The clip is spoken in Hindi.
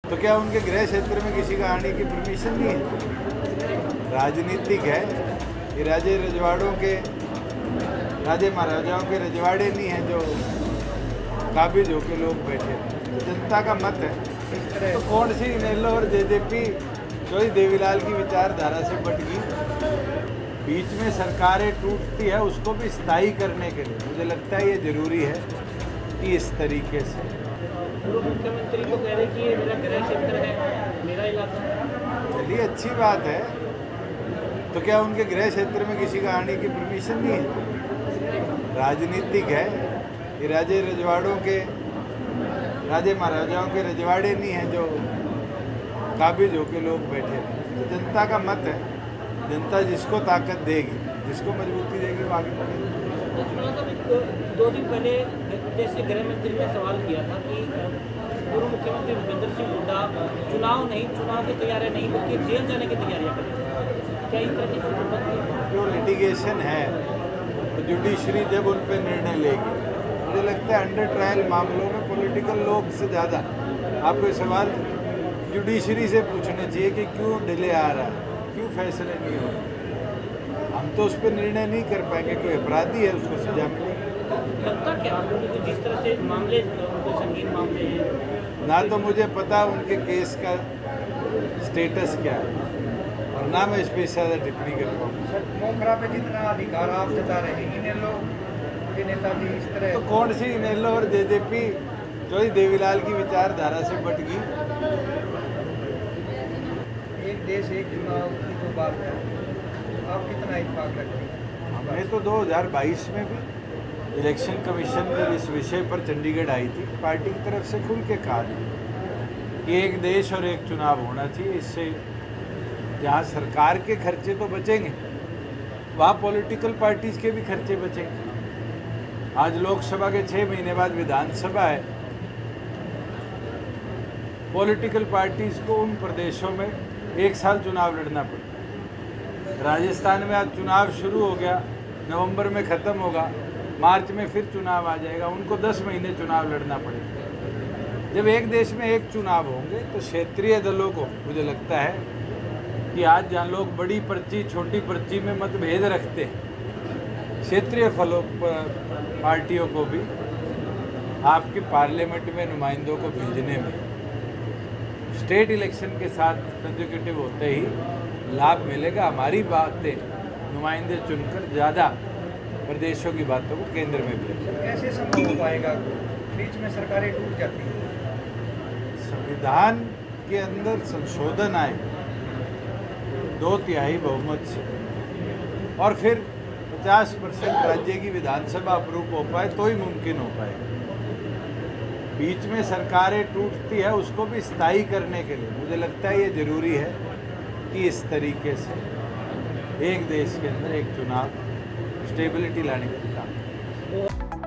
तो क्या उनके गृह क्षेत्र में किसी का आने की परमिशन नहीं है? राजनीतिक है ये। राजे रजवाड़ों के, राजे महाराजाओं के रजवाड़े नहीं हैं जो काबिज होकर लोग बैठे। तो जनता का मत है। तो कौन सी इनेलो और जेजेपी जो ही देवीलाल की विचारधारा से बट गई, बीच में सरकारें टूटती है उसको भी स्थायी करने के लिए मुझे लगता है ये जरूरी है कि इस तरीके से। पूर्व मुख्यमंत्री तो कह रहे कि ये मेरा गृह क्षेत्र है, मेरा इलाका है। चलिए अच्छी बात है। तो क्या उनके गृह क्षेत्र में किसी का आने की परमिशन नहीं है? राजनीतिक है ये। राजे रजवाड़ों के, राजे महाराजाओं के रजवाड़े नहीं हैं जो काबिज होकर लोग बैठे। तो जनता का मत है। जनता जिसको ताकत देगी, जिसको मजबूती देगी वो आगे बढ़ेगी। दो दिन पहले देश के गृह मंत्री ने सवाल किया था कि पूर्व मुख्यमंत्री भूपेंद्र सिंह हुड्डा चुनाव की तैयारियां नहीं बल्कि जेल जाने की तैयारियां कर रहे हैं। क्या इस तरह की जो लिटिगेशन है तो जुडिशरी जब उन पर निर्णय लेगी, मुझे लगता है अंडर ट्रायल मामलों में पॉलिटिकल लोग से ज़्यादा आपको सवाल जुडिशरी से पूछने चाहिए कि क्यों डिले आ रहा है, क्यों फैसले नहीं हो रहे। हम तो उस पर निर्णय नहीं कर पाएंगे। कोई अपराधी है उसको सजा मिलेगी। लगता क्या आपको जिस तरह से मामले संगीन मामले हैं, ना तो मुझे पता उनके केस का स्टेटस क्या है और ना मैं इस पर ज़्यादा टिप्पणी कर पाऊँगा। मोखरा पे जितना अधिकार आप जता रहे हैं, इनेलो के नेताजी इस तरह तो कौन सी इनेलो और जेजेपी जो ही देवीलाल की विचारधारा से बट गई। एक देश एक चुनाव की जो बात है, आप कितना इत्तेफाक रखते हैं? हमने तो 2022 में भी इलेक्शन कमीशन जब इस विषय पर चंडीगढ़ आई थी, पार्टी की तरफ से खुल के कहा कि एक देश और एक चुनाव होना चाहिए। इससे जहाँ सरकार के खर्चे तो बचेंगे, वहाँ पॉलिटिकल पार्टीज़ के भी खर्चे बचेंगे। आज लोकसभा के 6 महीने बाद विधानसभा है। पॉलिटिकल पार्टीज़ को उन प्रदेशों में 1 साल चुनाव लड़ना पड़ता है। राजस्थान में आज चुनाव शुरू हो गया, नवंबर में ख़त्म होगा, मार्च में फिर चुनाव आ जाएगा। उनको 10 महीने चुनाव लड़ना पड़ेगा। जब एक देश में एक चुनाव होंगे तो क्षेत्रीय दलों को, मुझे लगता है कि आज जहाँ लोग बड़ी पर्ची छोटी पर्ची में मतभेद रखते हैं, क्षेत्रीय पार्टियों को भी आपके पार्लियामेंट में नुमाइंदों को भेजने में स्टेट इलेक्शन के साथ कंसेक्यूटिव होते ही लाभ मिलेगा। हमारी बातें नुमाइंदे चुनकर ज़्यादा प्रदेशों की बातों को केंद्र में भेजें। कैसे संभव हो पाएगा? बीच में सरकारें टूट जाती हैं। संविधान के अंदर संशोधन आए 2/3 बहुमत से और फिर 50% राज्य की विधानसभा अप्रूव हो पाए तो ही मुमकिन हो पाएगा। बीच में सरकारें टूटती है उसको भी स्थायी करने के लिए मुझे लगता है ये ज़रूरी है कि इस तरीके से एक देश के अंदर एक चुनाव स्टेबिलिटी लाने का काम।